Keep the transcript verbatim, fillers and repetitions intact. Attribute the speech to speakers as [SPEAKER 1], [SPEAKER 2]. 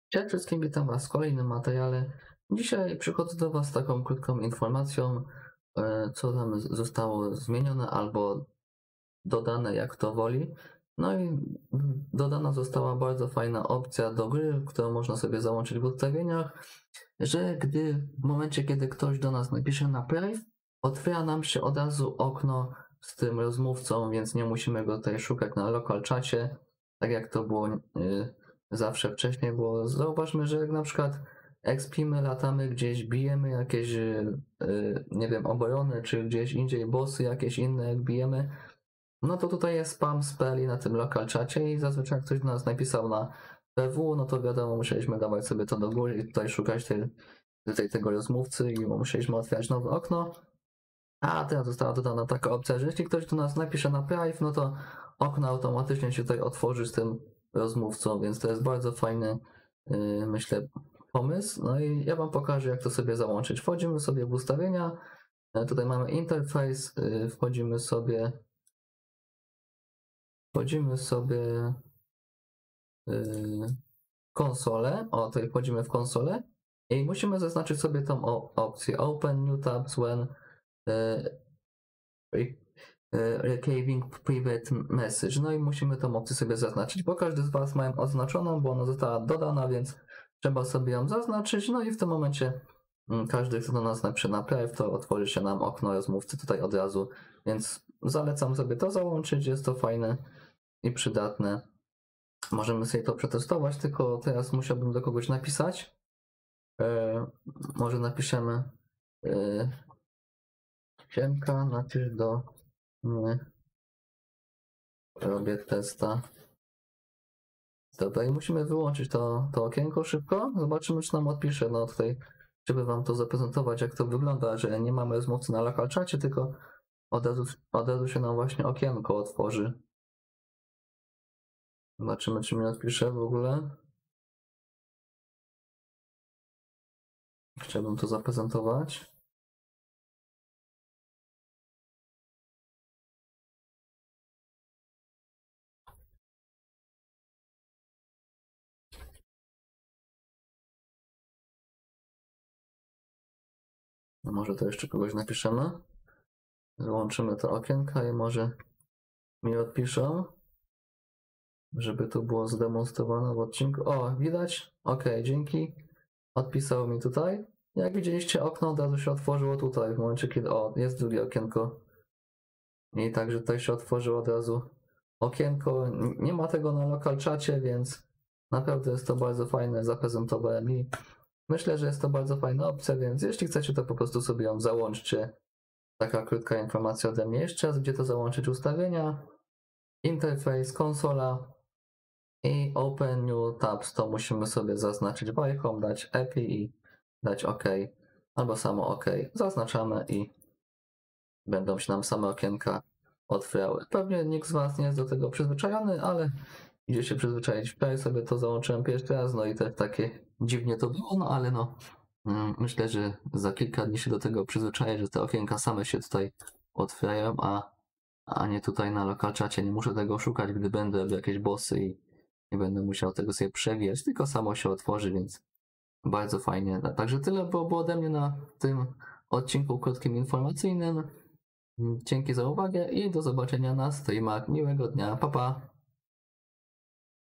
[SPEAKER 1] Cześć wszystkim, witam Was w kolejnym materiale. Dzisiaj przychodzę do Was z taką krótką informacją, e, co tam z- zostało zmienione albo dodane, jak to woli. No i mm, dodana została bardzo fajna opcja do gry, którą można sobie załączyć w ustawieniach, że gdy w momencie, kiedy ktoś do nas napisze na Prive, otwiera nam się od razu okno z tym rozmówcą, więc nie musimy go tutaj szukać na local czacie, tak jak to było y, zawsze wcześniej, bo zauważmy, że jak na przykład expimy, latamy gdzieś, bijemy jakieś, y, y, nie wiem, obrony, czy gdzieś indziej bossy jakieś inne, jak bijemy, no to tutaj jest spam speli na tym local czacie i zazwyczaj jak ktoś do nas napisał na P W, no to wiadomo, musieliśmy dawać sobie to do góry i tutaj szukać tej, tej, tego rozmówcy i musieliśmy otwierać nowe okno. A teraz została dodana taka opcja, że jeśli ktoś do nas napisze na Prive, no to okno automatycznie się tutaj otworzy z tym rozmówcą, więc to jest bardzo fajny, yy, myślę, pomysł. No i ja Wam pokażę, jak to sobie załączyć. Wchodzimy sobie w ustawienia, yy, tutaj mamy interfejs, yy, wchodzimy sobie Wchodzimy sobie w konsolę, o tutaj wchodzimy w konsolę i musimy zaznaczyć sobie tą opcję Open New Tabs when Receiving Private Message. No i musimy tą opcję sobie zaznaczyć, bo każdy z Was ma ją oznaczoną, bo ona została dodana, więc trzeba sobie ją zaznaczyć. No i w tym momencie każdy, kto do nas napisze na Prive, to otworzy się nam okno rozmówcy tutaj od razu, więc zalecam sobie to załączyć, jest to fajne i przydatne. Możemy sobie to przetestować, tylko teraz musiałbym do kogoś napisać. E, może napiszemy e, Siemka, napisz do mnie. Robię testa. Dobra, i musimy wyłączyć to, to okienko szybko. Zobaczymy, czy nam odpisze. No tutaj, żeby Wam to zaprezentować, jak to wygląda, że nie mamy rozmówcy na local czacie, tylko od razu, od razu się nam właśnie okienko otworzy. Zobaczymy, czy mi odpisze w ogóle. Chciałbym to zaprezentować. No może to jeszcze kogoś napiszemy. Złączymy to okienka i może mi odpiszą, żeby to było zdemonstrowane w odcinku. O, widać? Ok, dzięki. Odpisał mi tutaj. Jak widzieliście, okno od razu się otworzyło tutaj, w momencie kiedy... O, jest drugie okienko. I także tutaj się otworzyło od razu okienko. Nie ma tego na local czacie, więc naprawdę jest to bardzo fajne, zaprezentowałem i myślę, że jest to bardzo fajna opcja, więc jeśli chcecie, to po prostu sobie ją załączcie. Taka krótka informacja ode mnie jeszcze raz, gdzie to załączyć ustawienia, interfejs, konsola i Open New Tabs, to musimy sobie zaznaczyć bajką, dać E P I i dać OK, albo samo OK. Zaznaczamy i będą się nam same okienka otwierały. Pewnie nikt z Was nie jest do tego przyzwyczajony, ale idzie się przyzwyczaić. Wczoraj sobie to załączyłem pierwszy raz, no i też takie dziwnie to było, no ale no myślę, że za kilka dni się do tego przyzwyczaję, że te okienka same się tutaj otwierają, a, a nie tutaj na local czacie. Nie muszę tego szukać, gdy będę w jakieś bossy i nie będę musiał tego sobie przewijać, tylko samo się otworzy, więc bardzo fajnie. Także tyle było ode mnie na tym odcinku krótkim informacyjnym. Dzięki za uwagę i do zobaczenia na streamach. Miłego dnia. Pa, pa.